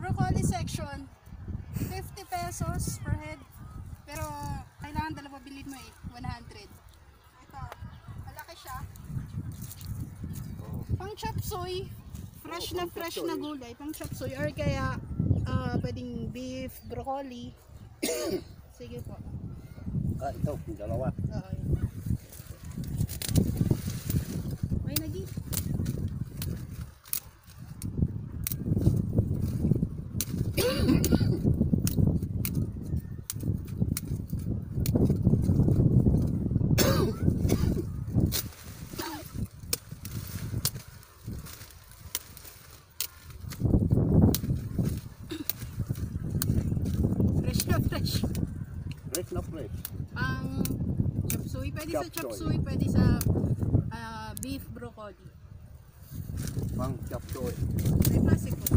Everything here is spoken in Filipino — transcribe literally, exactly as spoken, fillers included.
broccoli section, fifty pesos per head. Pero kailangan dalawa bilhin mo eh, one hundred. Ito, malaki siya. Pang chop suey, fresh Oh, na pang fresh chop na suey. gulay, pang chop suey. Or kaya ah, pwedeng beef, broccoli. Sige po. Ah, ito, yung dalawa. Oo, yun. May nagi. Fresh na fresh. Fresh na fresh. Ang chop suey, pwede sa Chop chop suey. suey, pwede sa ah, beef broccoli. Pang chop suey. May plastic po.